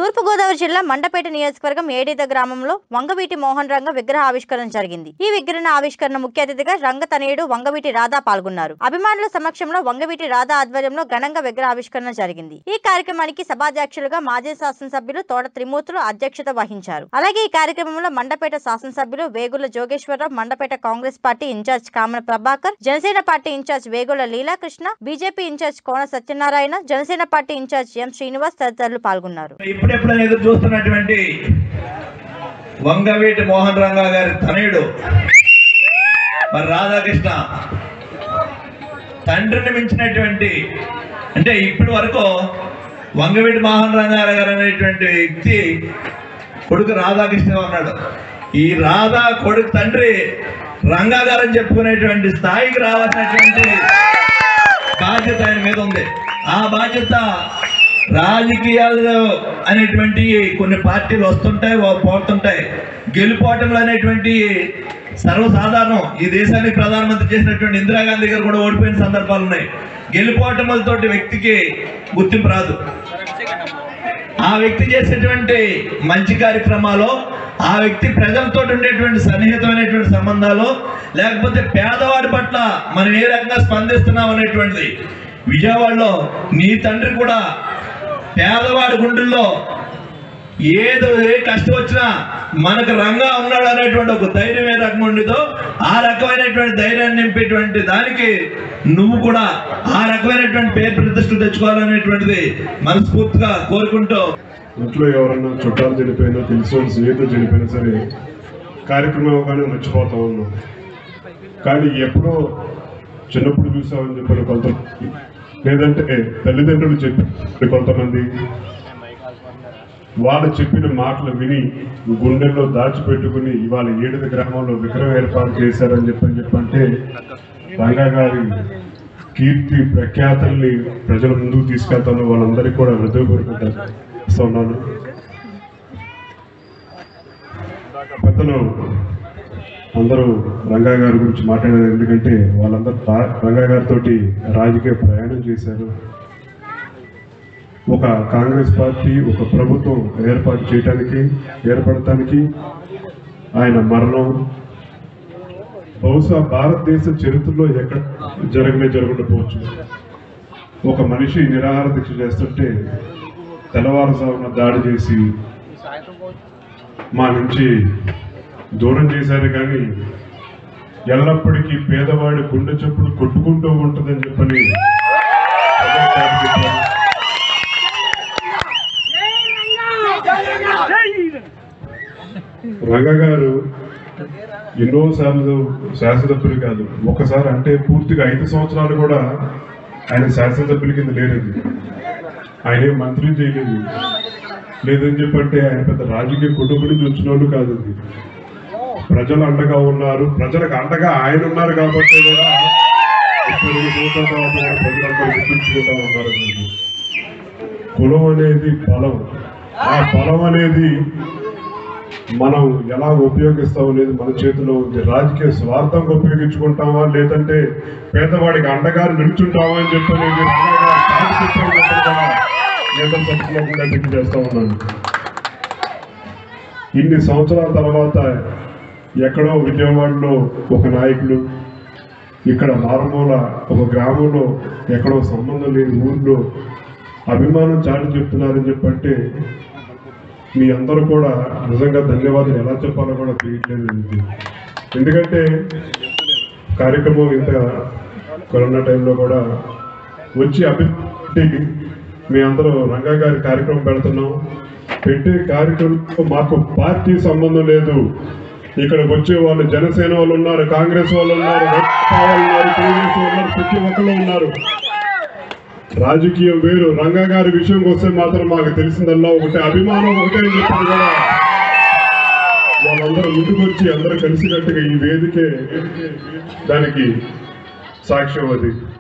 తూర్పుగోదావరి జిల్లా మండపేట నియోజకవర్గం ఏడీద గ్రామంలో వంగవీటి మోహన్ రంగ విగ్రహ ఆవిష్కరణ జరిగింది. ఈ విగ్రహ ఆవిష్కరణ ముఖ్య అతిథిగా రంగ తనయుడు వంగవీటి రాధా పాల్గొన్నారు. అభిమానుల సమక్షంలో వంగవీటి రాధా ఆధ్వర్యంలో ఘనంగా విగ్రహ ఆవిష్కరణ జరిగింది. ఈ కార్యక్రమానికి సభాధ్యక్షులుగా మాజీ శాసనసభ్యులు తోట త్రిమూర్తులు అధ్యక్షత వహించారు. అలాగే ఈ కార్యక్రమంలో మండపేట శాసనసభ్యులు Vegula Jogeswararao, Mandapeta Congress party incharge Kamana Prabhakar, Janasena party incharge Vegula Leelakrishna, BJP incharge Kona Satyanarayana, Janasena party incharge M Srinivas తదితరులు పాల్గొన్నారు. ఇప్పుడెప్పుడు ఎదురు చూస్తున్నటువంటి వంగవీటి మోహన్ రంగా గారి తనయుడు మరి రాధాకృష్ణ తండ్రిని మించినటువంటి, అంటే ఇప్పటి వరకు వంగవీటి మోహన్ రంగా గారు అనేటువంటి వ్యక్తి కొడుకు రాధాకృష్ణ ఉన్నాడు. ఈ రాధా కొడుకు తండ్రి రంగా గారు అని చెప్పుకునేటువంటి స్థాయికి రావాల్సినటువంటి బాధ్యత ఆయన మీద ఉంది. ఆ బాధ్యత రాజకీయాలు అనేటువంటి కొన్ని పార్టీలు వస్తుంటాయి, పోతుంటాయి. గెలుపోవటంలో అనేటువంటి సర్వసాధారణం. ఈ దేశానికి ప్రధానమంత్రి చేసినటువంటి ఇందిరాగాంధీ గారు కూడా ఓడిపోయిన సందర్భాలు ఉన్నాయి. గెలుపోవటంతోటి వ్యక్తికి గుర్తింపు రాదు. ఆ వ్యక్తి చేసేటువంటి మంచి కార్యక్రమాలు, ఆ వ్యక్తి ప్రజలతో ఉండేటువంటి సన్నిహితమైనటువంటి సంబంధాలు, లేకపోతే పేదవాడి పట్ల మనం ఏ రకంగా స్పందిస్తున్నాం అనేటువంటిది. విజయవాడలో నీ తండ్రి కూడా పేదవాడి గుండెల్లో ఏ కష్టం వచ్చినా మనకు రంగా ఉన్నాడు అనేటువంటి ఒక ధైర్యం ఏ రకంగా ఉండేదో ఆ రకమైనటువంటి ధైర్యాన్ని నింపేటువంటి దానికి నువ్వు కూడా ఆ రకమైనటువంటి పేరు ప్రతిష్టలు తెచ్చుకోవాలనేటువంటిది మనస్ఫూర్తిగా కోరుకుంటూ, ఇంట్లో ఎవరన్నా చుట్టాలు చనిపోయినా, తెలిసిన స్నేహితులు చనిపోయినా సరే కార్యక్రమంగానే మర్చిపోతా ఉన్నాం. కానీ ఎప్పుడో చిన్నప్పుడు చూసామని చెప్పిన కొంతమంది, లేదంటే తల్లిదండ్రులు చెప్పి కొంతమంది, వాళ్ళు చెప్పిన మాటలు విని గుండెల్లో దాచిపెట్టుకుని ఇవాళ ఏడుద గ్రామంలో విగ్రహం ఏర్పాటు చేశారని చెప్పంటే రంగా గారి కీర్తి ప్రఖ్యాతల్ని ప్రజల ముందుకు తీసుకెళ్తాను. వాళ్ళందరికీ కూడా హృదయపూర్వకంగా పెద్దలు అందరూ రంగా గారి గురించి మాట్లాడారు. ఎందుకంటే వాళ్ళందరూ రంగా గారితో రాజకీయ ప్రయాణం చేశారు. ఒక కాంగ్రెస్ పార్టీ, ఒక ప్రభుత్వం ఏర్పడటానికి ఆయన మరణం బహుశా భారతదేశ చరిత్రలో ఎక్కడ జరగకపోవచ్చు. ఒక మనిషి నిరాహార దీక్ష చేస్తుంటే తెల్లవారుజామున దాడి చేసి మా నుంచి దూరం చేశారు. కానీ ఎల్లప్పటికీ పేదవాడి గుండె చప్పుడు కొట్టుకుంటూ ఉంటుందని చెప్పని రంగా గారు ఎన్నోసార్లు శాసనసభ్యులు కాదు, ఒకసారి అంటే పూర్తిగా 5 సంవత్సరాలు కూడా ఆయన శాసనసభ్యుల కింద లేలేదు. ఆయన మంత్రి చేయలేదు. లేదని చెప్పంటే ఆయన పెద్ద రాజకీయ కుటుంబం నుంచి వచ్చిన వాళ్ళు కాదు. ప్రజలు అండగా ఉన్నారు, ప్రజలకు అండగా ఆయన ఉన్నారు కాబట్టి కూడా ప్రజలందరూ గుర్తుంచుకుంటా ఉన్నారు. కులం అనేది బలం. ఆ బలం అనేది మనం ఎలా ఉపయోగిస్తాం అనేది మన చేతిలో ఉంది. రాజకీయ స్వార్థంగా ఉపయోగించుకుంటామా, లేదంటే పేదవాడికి అండగా నిలుచుంటామా అని చెప్పని చేస్తా ఉన్నాను. ఇన్ని సంవత్సరాల తర్వాత ఎక్కడో విజయవాడలో ఒక నాయకులు, ఇక్కడ మారుమూల ఒక గ్రామంలో ఎక్కడో సంబంధం లేని ఊర్లో అభిమానం చాటి చెప్తున్నారని చెప్పంటే మీ అందరూ కూడా నిజంగా ధన్యవాదాలు ఎలా చెప్పాలో కూడా తెలియట్లేదు. ఎందుకంటే కార్యక్రమం ఇంత కరోనా టైంలో కూడా వచ్చి అభివృద్ధి మీ అందరూ రంగా గారి కార్యక్రమం పెడుతున్నాం. పెట్టే కార్యక్రమంలో మాకు పార్టీ సంబంధం లేదు. ఇక్కడ వచ్చే వాళ్ళు జనసేన వాళ్ళు ఉన్నారు, కాంగ్రెస్ వాళ్ళు ఉన్నారు, తెలుగుదేశం ఉన్నారు, ప్రతి ఒక్కరు ఉన్నారు. రాజకీయం వేరు. రంగా గారి విషయంకి వస్తే మాత్రం మాకు తెలిసిందల్లా ఒకటే, అభిమానం ఒకటే అని చెప్పి కూడా వాళ్ళందరూ ముందుకొచ్చి అందరూ కలిసినట్టుగా ఈ వేదికే దానికి సాక్ష్యం అది.